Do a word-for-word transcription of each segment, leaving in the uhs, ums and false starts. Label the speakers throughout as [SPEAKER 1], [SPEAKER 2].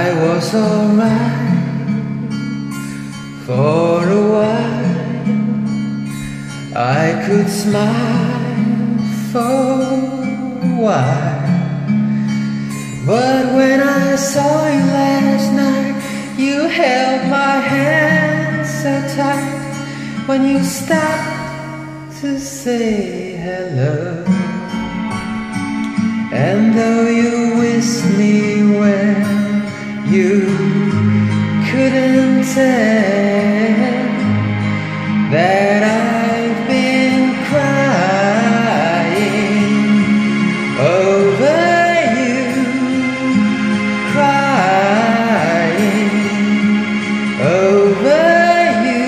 [SPEAKER 1] I was alright for a while. I could smile for a while, but when I saw you last night, you held my hand so tight. When you stopped to say hello, and though you wished me well, you couldn't tell that I've been crying over you, crying over you,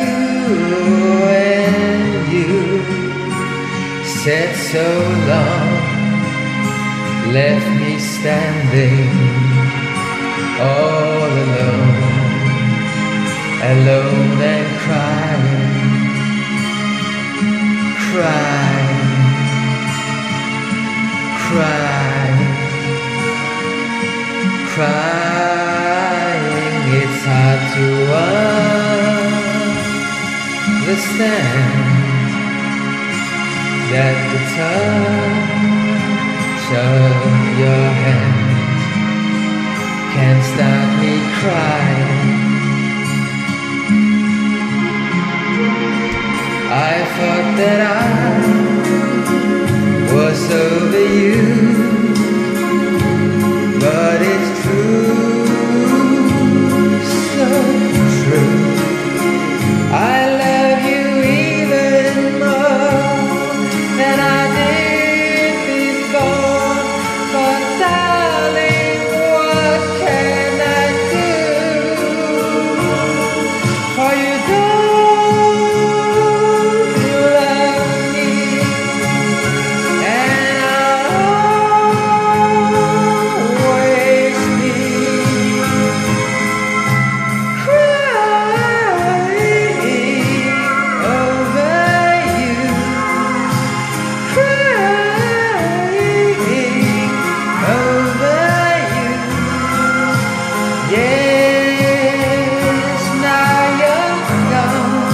[SPEAKER 1] and you said so long, left me standing all alone, alone and crying, crying, crying, crying. It's hard to understand that the touch of your hand can't stop me crying. I thought that I was over you, but it's true, so true. I love you even more than I did before, but darling, what can I do for you? Don't you love me? And I'll always be crying over you, crying over you. Yes, now you're gone,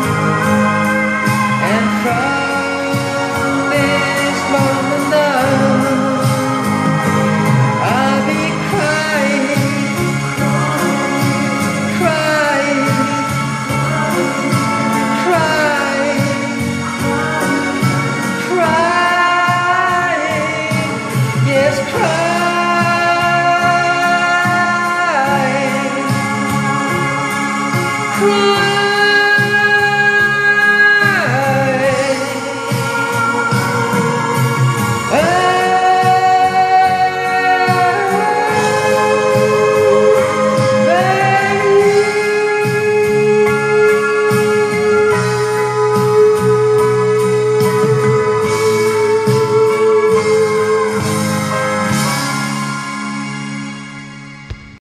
[SPEAKER 1] and from this moment on, I'll be crying, crying, crying, crying, yes, crying.